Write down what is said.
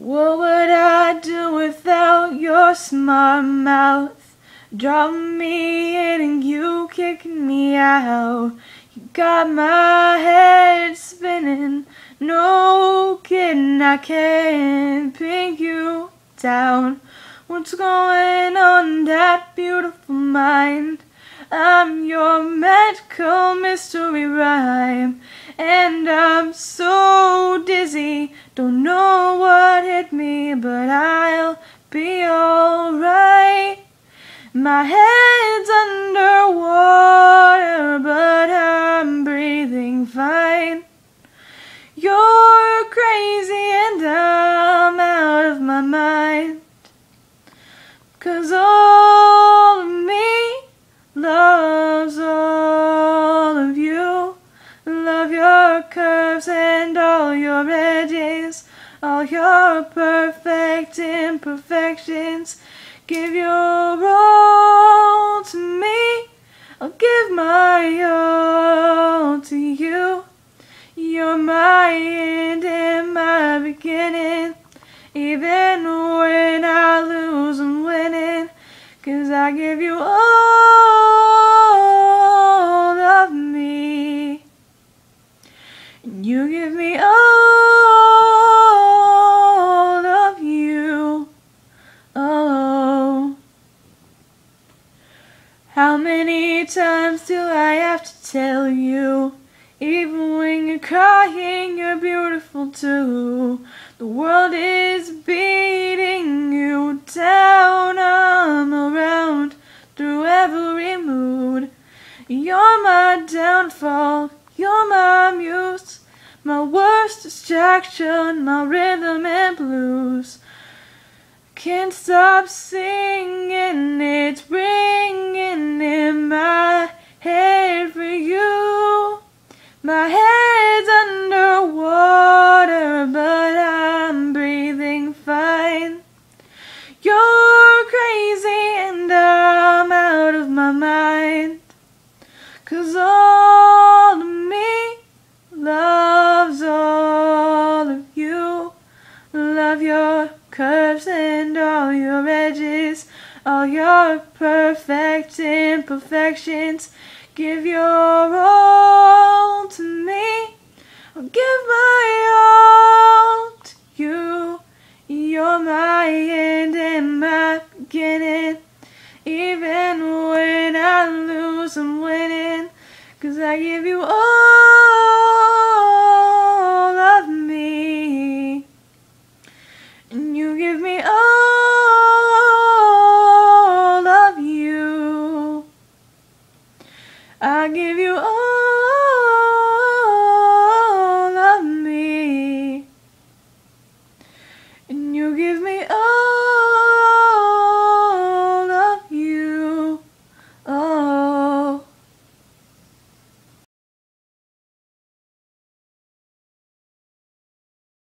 What would I do without your smart mouth? Dropping me in and you kicking me out. You got my head spinning, no kidding, I can't pin you down. What's going on in that beautiful mind? I'm your magical mystery rhyme, and I'm so dizzy, don't know what hit me, but I'll be alright. My head's underwater, but I'm breathing fine. You're crazy and I'm out of my mind, 'cause all of me loves all of you. Love your curves and all your edges, all your perfect imperfections. Give your all to me, I'll give my all to you. You're my end and my beginning, even when I lose I'm winning, 'cause I give you all of me, and you give me all of you. Oh, how many times do I have to tell you? Even when you're crying, you're beautiful too. The world is beating you down. I'm around through every mood. You're my downfall, you're my muse, my worst distraction, my rhythm and blues. Can't stop singing, it's ringing in my head for you. My head's underwater, but I'm breathing fine. You're crazy and I'm out of my mind, 'cause all of me loves all of you. Love your curves and all your edges, all your perfect imperfections. Give your all to me, I'll give my all to you. You're my end and my beginning, even when I lose I'm winning, 'cause I give you all